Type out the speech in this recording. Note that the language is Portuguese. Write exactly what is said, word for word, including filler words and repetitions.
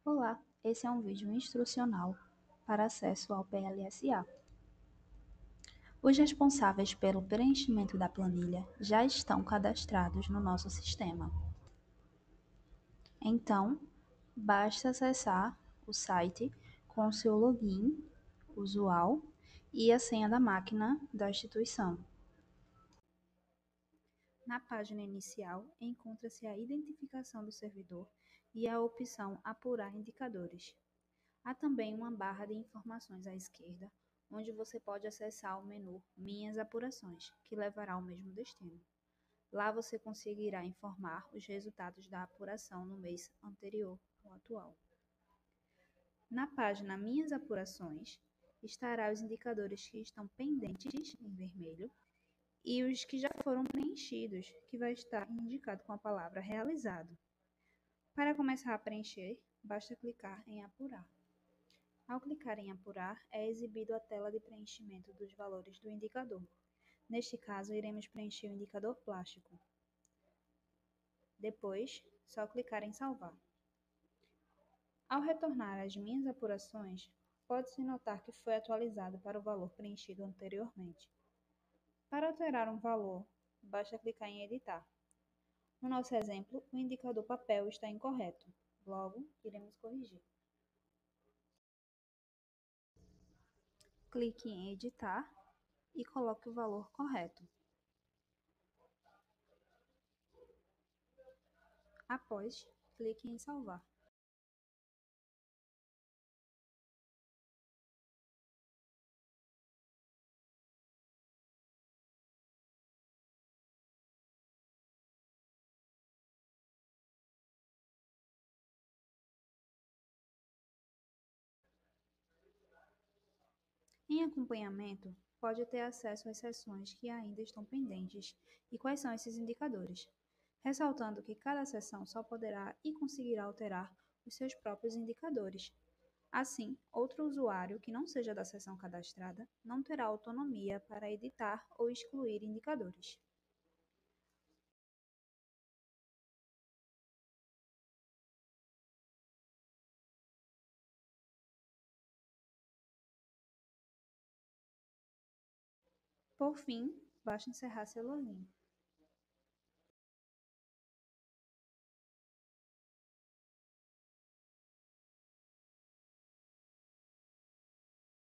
Olá, esse é um vídeo instrucional para acesso ao P L S A. Os responsáveis pelo preenchimento da planilha já estão cadastrados no nosso sistema. Então, basta acessar o site com o seu login, usual e a senha da máquina da instituição. Na página inicial, encontra-se a identificação do servidor e a opção Apurar indicadores. Há também uma barra de informações à esquerda, onde você pode acessar o menu Minhas apurações, que levará ao mesmo destino. Lá você conseguirá informar os resultados da apuração no mês anterior ao atual. Na página Minhas apurações, estará os indicadores que estão pendentes, em vermelho, e os que já foram preenchidos, que vai estar indicado com a palavra realizado. Para começar a preencher, basta clicar em Apurar. Ao clicar em Apurar, é exibido a tela de preenchimento dos valores do indicador. Neste caso, iremos preencher o indicador plástico. Depois, só clicar em Salvar. Ao retornar às minhas apurações, pode-se notar que foi atualizado para o valor preenchido anteriormente. Para alterar um valor, basta clicar em Editar. No nosso exemplo, o indicador papel está incorreto. Logo, iremos corrigir. Clique em Editar e coloque o valor correto. Após, clique em Salvar. Em acompanhamento, pode ter acesso às seções que ainda estão pendentes e quais são esses indicadores, ressaltando que cada seção só poderá e conseguirá alterar os seus próprios indicadores. Assim, outro usuário que não seja da seção cadastrada não terá autonomia para editar ou excluir indicadores. Por fim, basta encerrar seu login.